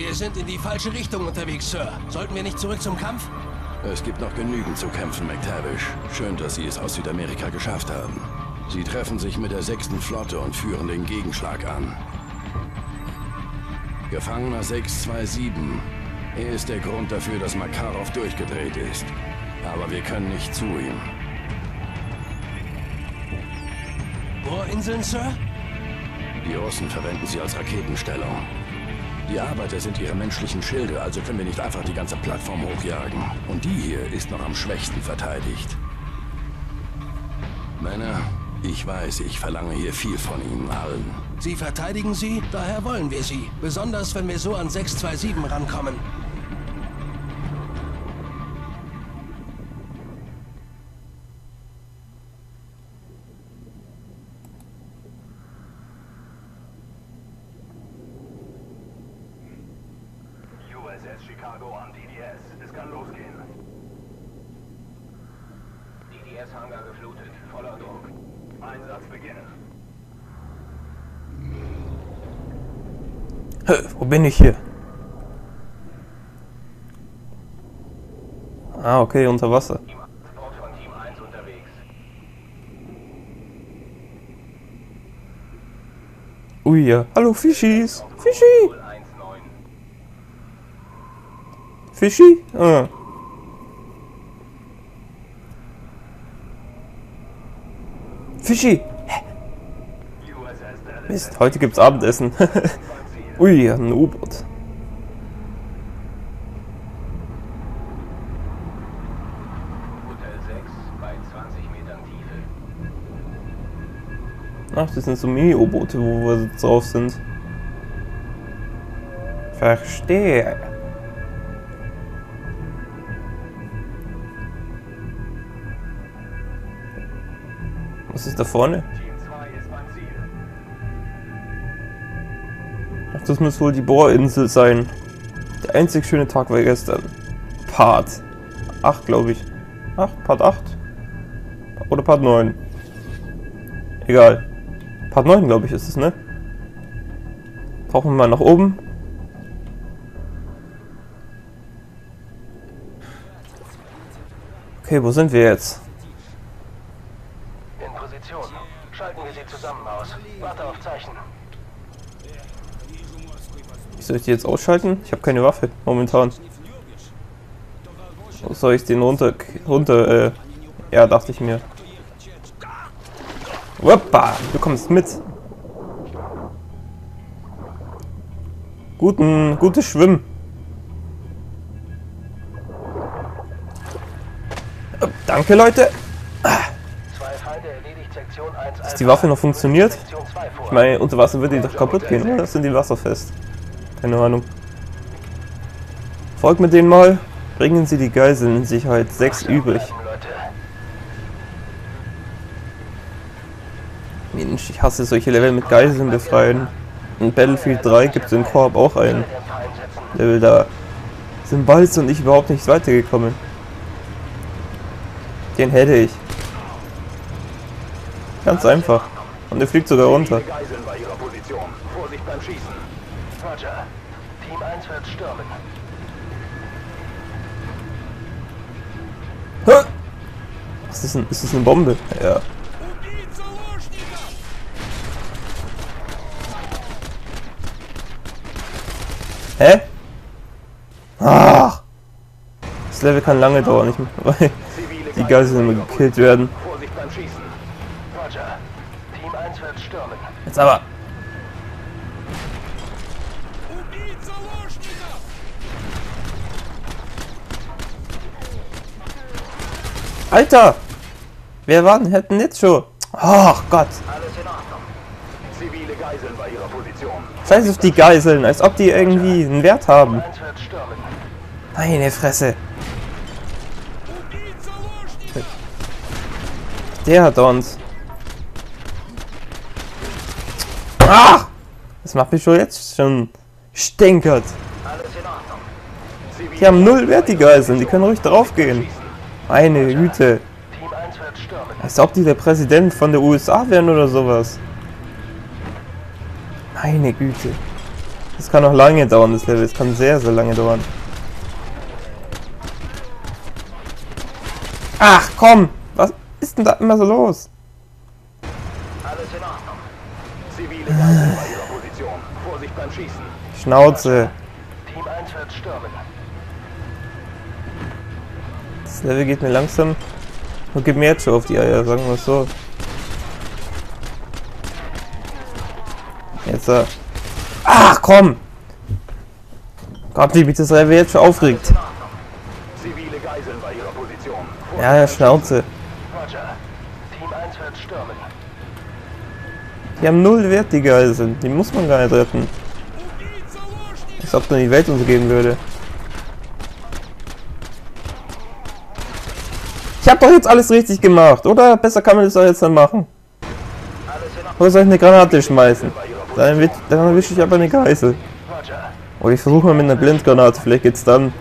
Wir sind in die falsche Richtung unterwegs, Sir. Sollten wir nicht zurück zum Kampf? Es gibt noch genügend zu kämpfen, McTavish. Schön, dass Sie es aus Südamerika geschafft haben. Sie treffen sich mit der 6. Flotte und führen den Gegenschlag an. Gefangener 627. Er ist der Grund dafür, dass Makarov durchgedreht ist. Aber wir können nicht zu ihm. Bohrinseln, Sir? Die Russen verwenden sie als Raketenstellung. Die Arbeiter sind ihre menschlichen Schilde, also können wir nicht einfach die ganze Plattform hochjagen. Und die hier ist noch am schwächsten verteidigt. Männer, ich weiß, ich verlange hier viel von Ihnen allen. Sie verteidigen sie, daher wollen wir sie. Besonders, wenn wir so an 627 rankommen. USS Chicago an DDS. Es kann losgehen. DDS-Hangar geflutet. Voller Druck. Einsatz beginnen. Wo bin ich hier? Ah, okay, unter Wasser. Support von Team 1 unterwegs. Ui, ja. Hallo, Fischis. Fischi. 019. Fischi? Ah. Fischi. USS Dallas. Mist, heute gibt's Abendessen. Ui, ein U-Boot. Hotel 6 bei 20 Metern Tiefe. Ach, das sind so Mini-U-Boote, wo wir drauf sind. Verstehe. Was ist da vorne? Team 2 ist beim Ziel. Ach, das muss wohl die Bohrinsel sein. Der einzig schöne Tag war gestern. Part 8, glaube ich. Ach, Part 8? Oder Part 9? Egal. Part 9, glaube ich, ist es, ne? Tauchen wir mal nach oben. Okay, wo sind wir jetzt? In Position. Schalten wir sie zusammen aus. Warte auf Zeichen. Wie soll ich die jetzt ausschalten? Ich habe keine Waffe momentan. Wo soll ich den runter... ja, dachte ich mir. Woppa, du kommst mit. Gutes Schwimmen. Danke, Leute. Zwei Feinde erledigt Sektion 1. Dass die Waffe noch funktioniert? Ich meine, unter Wasser würde die doch kaputt gehen, oder? Sind die wasserfest? Keine Ahnung. Folgt mit denen mal. Bringen Sie die Geiseln in Sicherheit. 6 übrig. Mensch, ich hasse solche Level mit Geiseln befreien. In Battlefield 3 gibt es im Koop auch einen Level, da sind Balz und ich überhaupt nicht weitergekommen. Den hätte ich. Ganz einfach. Und der fliegt sogar runter. Geiseln bei ihrer Position. Vorsicht beim Schießen. Roger. Team 1 wird stürmen. Hä? Was ist denn? Ist das eine Bombe? Ja. Hä? Ach! Das Level kann lange dauern, nicht mehr, weil die Geiseln immer gekillt werden. Vorsicht beim Schießen. Roger. Team 1 wird stürmen. Jetzt aber! Alter! Wer war denn? Hätten jetzt schon? Ach Gott! Alles in Ordnung. Zivile Geiseln bei ihrer Position. Scheiß auf die Geiseln, als ob die irgendwie einen Wert haben. 1 wird stürmen. Meine Fresse! Der hat uns. Ah! Das macht mich schon jetzt schon stänkert. Alles in Ordnung. Die haben 0 Wert, die Geiseln. Die können ruhig draufgehen. Meine Güte. Team 1 wird stürmen. Als ob die der Präsident von der USA wären oder sowas. Meine Güte. Das kann noch lange dauern, das Level. Es kann sehr, sehr lange dauern. Ach komm! Was ist denn da immer so los? Alles in Ordnung. Zivile Geiseln bei ihrer Position. Vorsicht beim Schießen. Schnauze. Team 1 wird stürmen. Das Level geht mir langsam. Und gibt mir jetzt schon auf die Eier, sagen wir es so. Jetzt ach komm! Gott, wie mich das Level jetzt schon aufregt. Zivile Geiseln bei ihrer Position. Ja, ja, Schnauze. Roger. Team 1 wird stürmen. Die haben 0 Wert, die Geiseln. Die muss man gar nicht retten. Als ob dann die Welt untergehen würde. Ich hab doch jetzt alles richtig gemacht, oder? Besser kann man das doch jetzt dann machen. Oder soll ich eine Granate schmeißen? Dann erwische ich aber eine Geisel. Roger. Oder ich versuche mal mit einer Blindgranate, vielleicht geht's dann.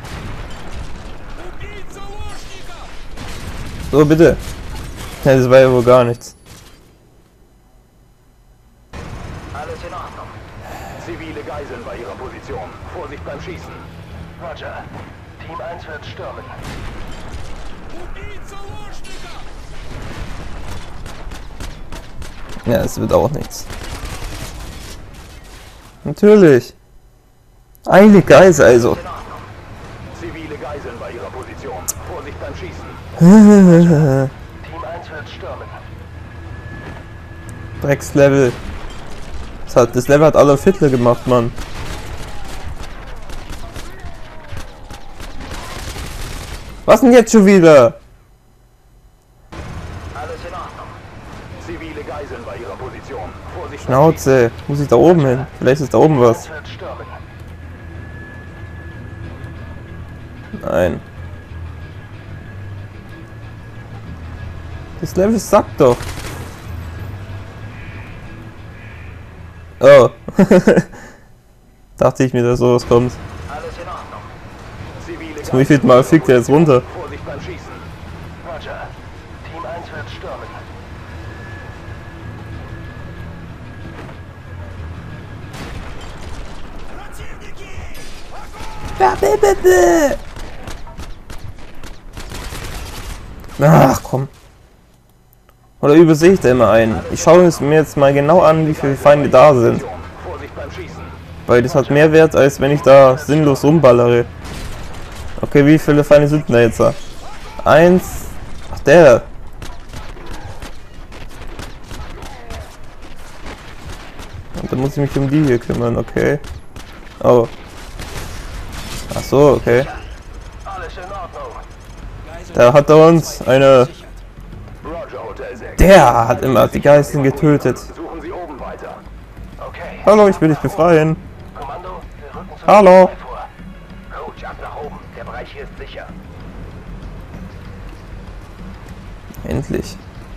So, bitte. Ja, das war ja wohl gar nichts. Alles in Ordnung. Zivile Geiseln bei ihrer Position. Vorsicht beim Schießen. Roger. Team 1 wird stürmen. Ja, es wird auch nichts. Natürlich. Eine Geisel also. In Ordnung. Zivile Geiseln bei ihrer Position. Vorsicht beim Schießen. Team 1 wird stürmen. Dreckslevel. Das Level hat Adolf Hitler gemacht, Mann. Was denn jetzt schon wieder? Alles in Ordnung. Zivile Geiseln bei ihrer Position. Vorsicht beim Schnauze. Muss ich da oben hin? Vielleicht ist da oben was. Schießen. 1 wird stürmen. Nein. Das Level sagt doch. Oh. Dachte ich mir, dass sowas kommt. Alles in Ordnung. Zivile Zum wievielten Mal fliegt er jetzt runter? Vorsicht beim Schießen. Roger. Team 1 wird stürmen. Ach komm. Oder übersehe ich da immer einen? Ich schaue es mir jetzt mal genau an, wie viele Feinde da sind. Vorsicht beim Schießen. Weil das hat mehr Wert, als wenn ich da sinnlos rumballere. Okay, wie viele Feinde sind denn da jetzt da? 1. Ach, der. Und dann muss ich mich um die hier kümmern, okay. Oh. Ach so, okay. Alles in Ordnung. Da hat er uns eine... Roger, Hotel 6. Der hat immer die Geiseln getötet. Suchen Sie oben weiter. Okay. Hallo, ich will dich befreien. Kommando, wir rücken zur Hallo. Polizei vor. Coach, ab nach oben. Der Bereich hier ist sicher. Endlich.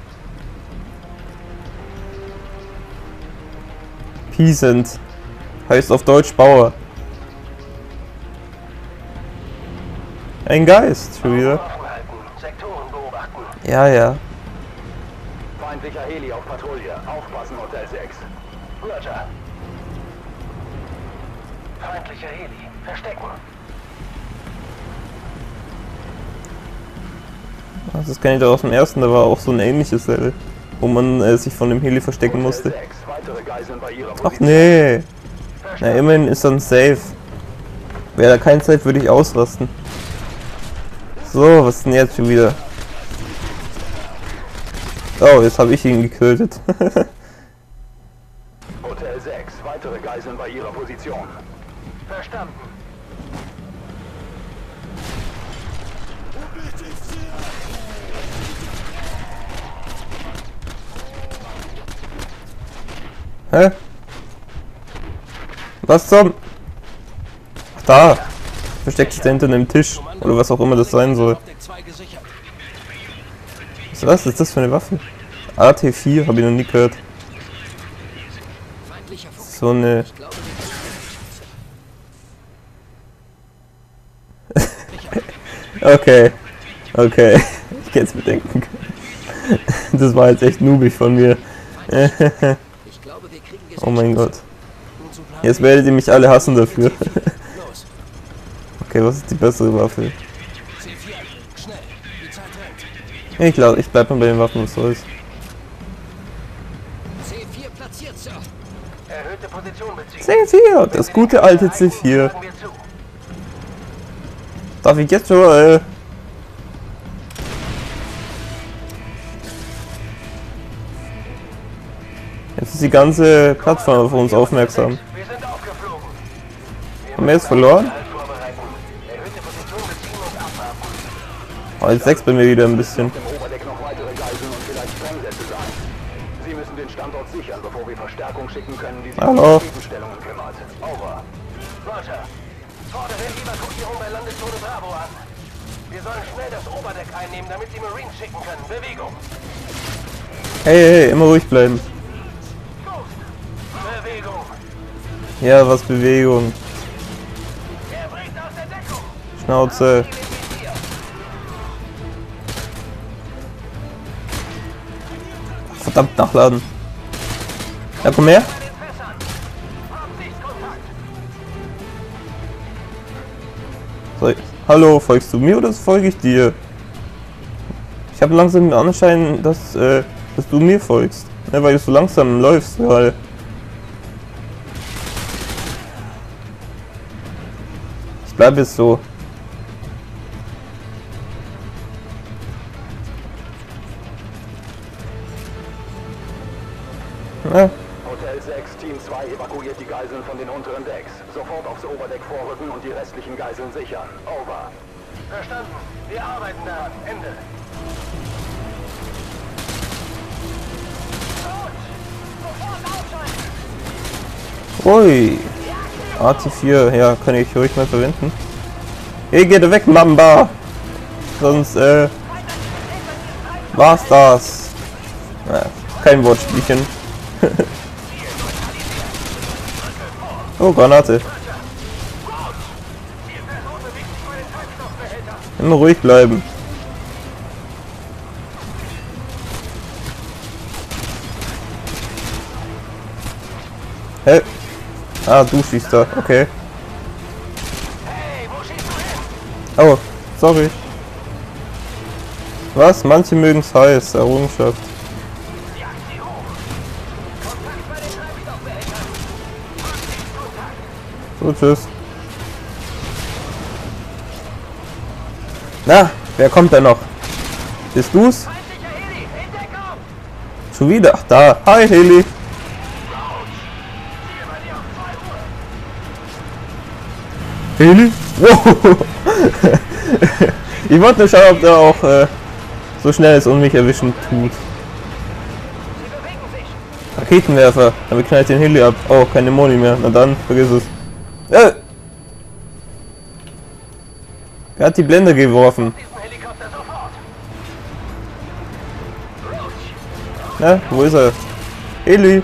Peasant. Heißt auf Deutsch Bauer. Ein Geist, schon wieder. Waffen halten. Sektoren beobachten. Ja, ja. Feindlicher Heli auf Patrouille. Aufpassen, Hotel 6. Roger. Feindlicher Heli. Verstecken. Das kenne ich doch aus dem ersten, da war auch so ein ähnliches Level, wo man sich von dem Heli verstecken musste. Hotel 6. Weitere Geiseln bei ihrer Ach Position. nee. Na, immerhin ist dann safe. Wäre da kein Safe, würde ich ausrasten. So, was ist denn jetzt schon wieder? Oh, jetzt habe ich ihn getötet. Hotel 6. Weitere Geiseln bei ihrer Position. Verstanden. Hä? Was zum? Ach, da. Versteckt sich da hinter einem Tisch. Oder was auch immer das sein soll. Was ist das für eine Waffe? AT4, habe ich noch nie gehört. So eine... Okay. Okay. Ich hätte es bedenken können. Das war jetzt echt noobig von mir. Oh mein Gott. Jetzt werdet ihr mich alle hassen dafür. Los, Okay, was ist die bessere Waffe? C4, schnell, die Zeit rennt. Ich bleib mal bei den Waffen, was soll's. C4 platziert, Sir. Erhöhte Position beziehen. C4, das gute alte C4. Sagen wir zu. Darf ich jetzt schon, Jetzt ist die ganze Plattform auf uns aufmerksam. Wir sind aufgeflogen. Haben wir jetzt verloren? Halt vorbereiten. Erhöhte Position beziehen und abwarten. Oh, jetzt wächst bei mir wieder ein bisschen. Im Oberdeck noch weitere Geiseln und vielleicht Sprengsätze sein. Sie müssen den Standort sichern, bevor wir Verstärkung schicken können, die sich um Hallo. Raketenstellungen kümmert. Over. Roger. Fordere Evakuierung bei Landeszone Bravo an. Wir sollen schnell das Oberdeck einnehmen, damit sie Marines schicken können. Bewegung. Hey, immer ruhig bleiben. Bewegung. Ja, was Bewegung. Er bricht aus der Deckung. Schnauze. Verdammt, nachladen. Ja, komm her. Bei den Fässern. Absichtskontakt. Hallo, folgst du mir oder folge ich dir? Ich habe langsam den Anschein, dass du mir folgst. Ne, weil du so langsam läufst gerade. Ich bleibe jetzt so. Ja. Hotel 6, Team 2 evakuiert die Geiseln von den unteren Decks. Sofort aufs Oberdeck vorrücken und die restlichen Geiseln sichern. Over. Verstanden. Wir arbeiten daran. Ende. Ui. AT4, ja, kann ich ruhig mal verwenden. Hey, geht weg, Mamba! Sonst, war's das. Kein Wortspielchen. Oh, Granate. Immer ruhig bleiben. Hä? Ah, du schießt da, okay. Oh, sorry. Was? Manche mögen es heiß, Errungenschaft. So, tschüss. Na, wer kommt denn noch? Bist du's? Schon wieder? Ach, da. Hi, Heli. Heli? Wow. Ich wollte nur schauen, ob der auch so schnell ist und mich erwischen tut. Raketenwerfer. Damit knallt den Heli ab. Oh, keine Moni mehr. Na dann, vergiss es. Wer hat die Blende geworfen? Na, wo ist er? Heli?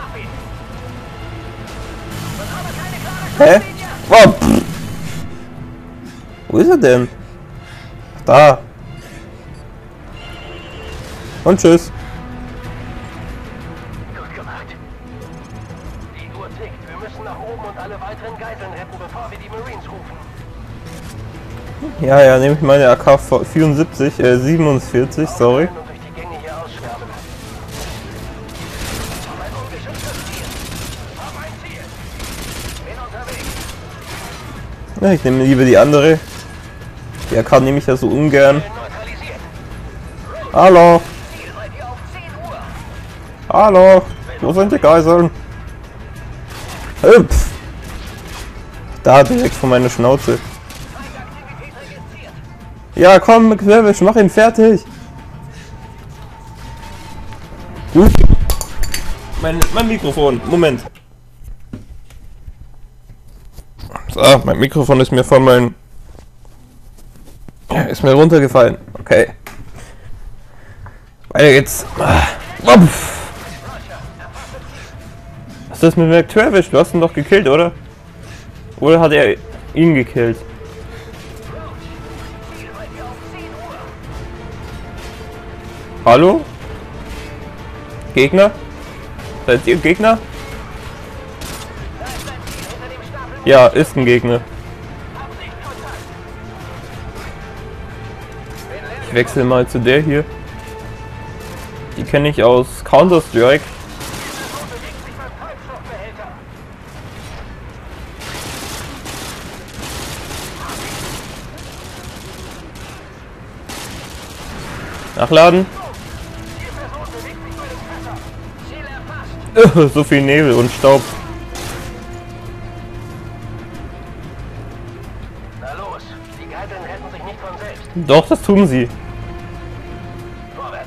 Hä? Wow. Wo ist er denn? Ach, da. Und tschüss. Gut gemacht. Die Uhr tickt. Wir müssen nach oben und alle weiteren Geiseln retten, bevor wir die Marines rufen. Ja, nehme ich meine AK-74, 47, sorry. Und durch die Gänge hier ausschwärmen. Auf ein ungeschütztes Ziel. Auf ein Ziel. Bin unterwegs. Ja, ich nehme lieber die andere. Die AK nehme ich ja so ungern. Neutralisiert. Hallo, Ziel seid ihr auf 10 Uhr. hallo, wo sind die Geiseln? Hüpf! Da, direkt vor meiner Schnauze. Feindaktivität registriert. Ja, komm, McWavish, mach ihn fertig. Gut. Mein Mikrofon, Moment. So, mein Mikrofon ist mir von meinem... Ist mir runtergefallen. Okay. Weiter geht's. Was ist das mit McTravish? Du hast ihn doch gekillt, oder? Oder hat er ihn gekillt? Hallo? Gegner? Seid ihr Gegner? Ja, ist ein Gegner. Ich wechsle mal zu der hier. Die kenne ich aus Counter-Strike. Nachladen. So viel Nebel und Staub. Na los, die Geiseln retten sich nicht von selbst. Doch, das tun sie. Vorwärts.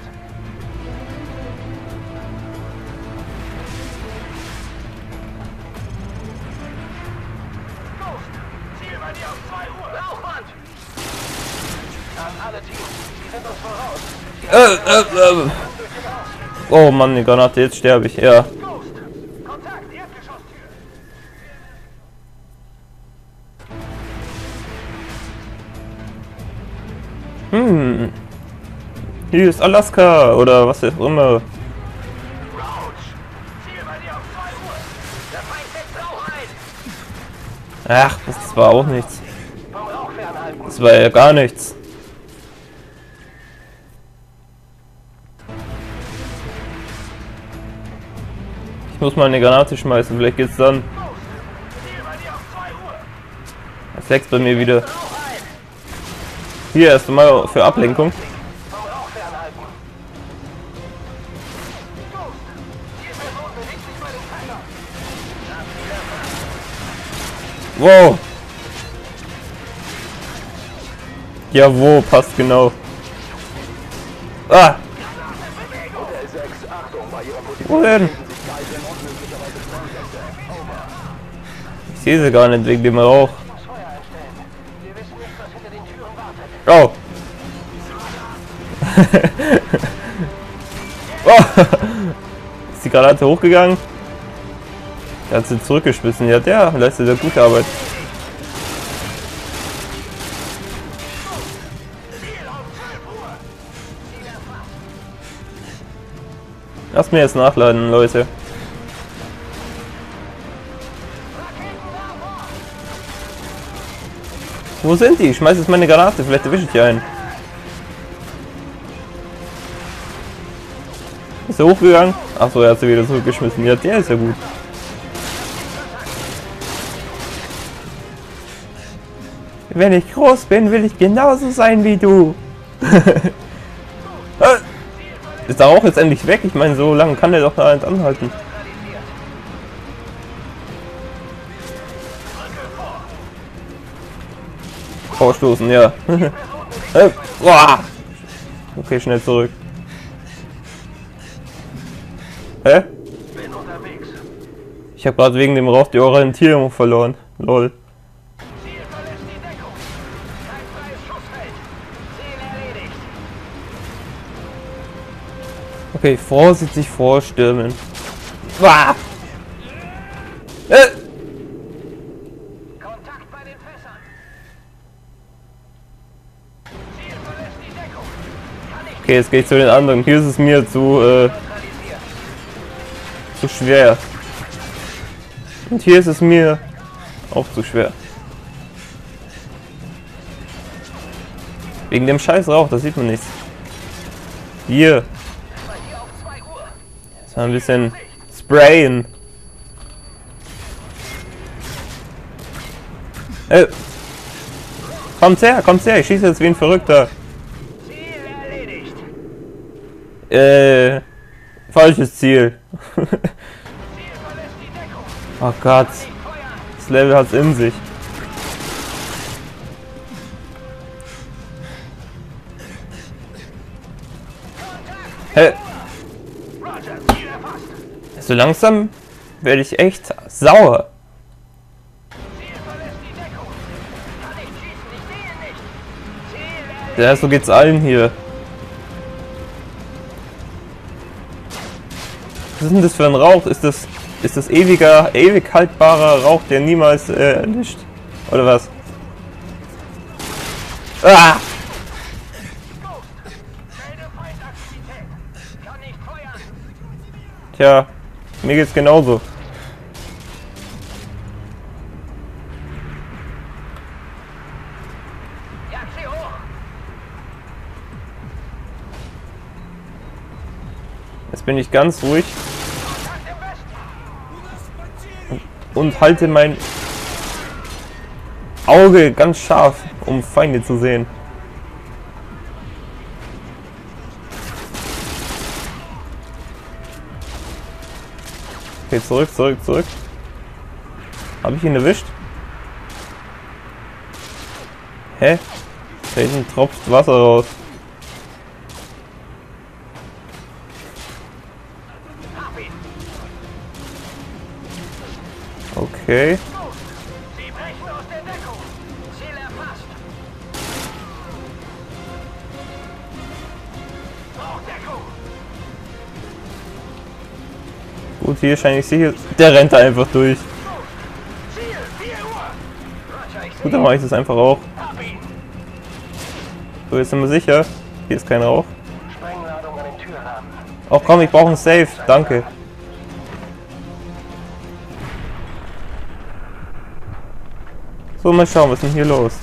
Ghost, Ziel bei dir auf 2 Uhr. Laufband! An alle Teams, die sind uns voraus. Oh Mann, die Granate, jetzt sterbe ich. Ja. Ghost, Kontakt, Erdgeschosstür. Hier ist Alaska oder was auch immer. Roach, Ziel bei dir auf 2 Uhr. Der Feind setzt Rauch ein. Ach, das war auch nichts. Vom Rauch fernhalten. Das war ja gar nichts. Ich muss mal eine Granate schmeißen, vielleicht geht's dann. Ziel bei dir auf 2 Uhr. Das wächst bei mir wieder. Rauch ein. Hier erst mal für Ablenkung. Vom Rauch fernhalten. Ghost, Zielperson bewegt sich bei den Feindern. Wow. Ja, wo? Passt genau. Ah! Hotel 6, Achtung, bei ihrer Position Wo denn? sich Geiseln und möglicherweise Sprengsätze. Over. Ich sehe sie gar nicht wegen dem Rauch. Muss Feuer einstellen. Wir wissen nicht, was hinter den Türen wartet. Oh! Ist die Granate hochgegangen? Der hat sie zurückgeschmissen. Ja, der leistet ja gute Arbeit. Lass mir jetzt nachladen, Leute. Wo sind die? Ich schmeiß jetzt meine Granate, vielleicht erwische ich die einen. Ist er hochgegangen? Achso, er hat sie wieder zurückgeschmissen. Ja, der ist ja gut. Wenn ich groß bin, will ich genauso sein wie du. Ist der Rauch jetzt endlich weg? Ich meine, so lange kann der doch da nicht anhalten. Vorstoßen, ja. Okay, schnell zurück. Hä? Bin unterwegs. Ich habe gerade wegen dem Rauch die Orientierung verloren. Lol. Ziel verlässt die Deckung. Kein freies Schussfeld. Ziel erledigt. Okay, vorsichtig vorstürmen. Kontakt bei den Fässern. Ziel verlässt die Deckung. Kann ich Okay, jetzt gehe ich zu den anderen. Hier ist es mir zu neutralisieren. schwer. Und hier ist es mir auch zu schwer. Wegen dem scheiß Rauch, das sieht man nichts. Hier. Bei dir auf 2 Uhr. Jetzt mal ein bisschen sprayen. Kommt her, ich schieße jetzt wie ein Verrückter. Ziel erledigt. Falsches Ziel. Ziel verlässt die Deckung. Oh Gott, Feuer. das Level hat's in sich. Roger, Ziel erfasst. So langsam werde ich echt sauer. Ziel verlässt die Deckung. Kann ich schießen? Ich sehe nicht. Ziel erledigt. Ja, so geht's allen hier. Was ist denn das für ein Rauch? Ist das ewig haltbarer Rauch, der niemals erlischt? Oder was? Ah! Melde Feindaktivität. Kann nicht feuern. Tja, mir geht's genauso. Jetzt bin ich ganz ruhig und halte mein Auge ganz scharf, um Feinde zu sehen. Okay, zurück. Habe ich ihn erwischt? Hä? Da hinten tropft Wasser raus. Okay. Sie brechen aus der Deckung. Ziel erfasst. Hochdeckung. Gut, hier scheine ich sicher. Der rennt da einfach durch. Ziel, 4 Uhr. Roger, ich Gut, dann mache ich das einfach auch. hab ihn. So, jetzt sind wir sicher. Hier ist kein Rauch. Sprengladung an den Türrahmen. Ach komm, ich brauche einen Safe. Danke. So, mal schauen, was ist denn hier los?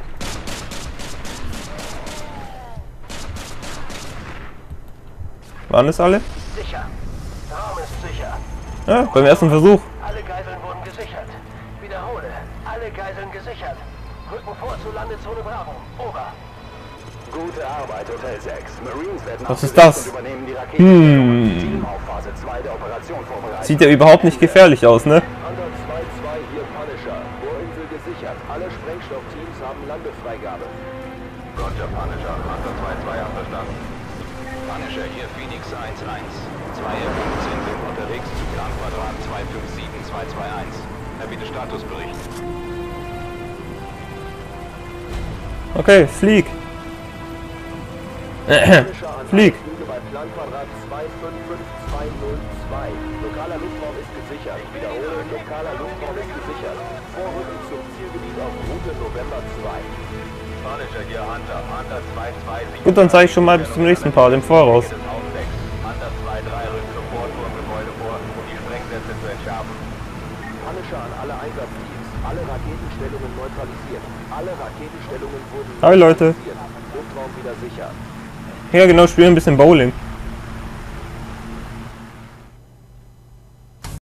Waren es alle? Sicher. Raum ist sicher. Ja, beim ersten Versuch. Alle Geiseln wurden gesichert. Wiederhole. Alle Geiseln gesichert. Rücken vor zur Landezone Bravo. Over. Gute Arbeit, Hotel 6. Marines werden Was ist das? übernehmen die Raketen. Auf Phase 2 der Operation vorbereitet. Sieht ja überhaupt nicht gefährlich aus, ne? Hunter 2-2 hier Punisher. Bohrinsel gesichert. Alle Sprengstoffteams haben Landefreigabe. Roger, Punisher. Hunter 2-2 einverstanden. Punisher hier Phoenix 1-1. 2 F-15 sind unterwegs zu Gran Quadrat 257-221. Er bietet Statusbericht. Okay, flieg. Flieg. Bei Plan Quadrat 255202. Lokaler Luftraum ist gesichert. Ich wiederhole, lokaler Luftraum ist gesichert. Vorrücken zum Zielgebiet auf Route November 2. Punisher hier Hunter. Hunter 2-2. Gut, dann zeige ich schon mal bis zum nächsten Part im Voraus. Hunter 2-3 rückt sofort vor dem Gebäude vor, um die Sprengsätze zu entschärfen. Punisher an alle Einsatzteams. Alle Raketenstellungen neutralisiert. Alle Raketenstellungen wurden Hi Leute. Luftraum wieder sicher. Ja genau, spielen ein bisschen Bowling.